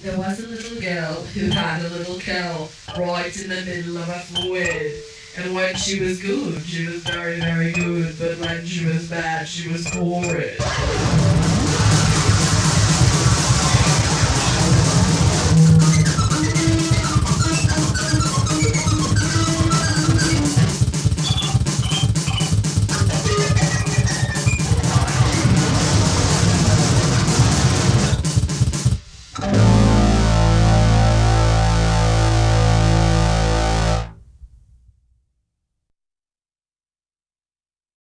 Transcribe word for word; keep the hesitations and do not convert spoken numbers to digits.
There was a little girl who had a little kettle right in the middle of a void. And when she was good, she was very, very good. But when she was bad, she was horrid.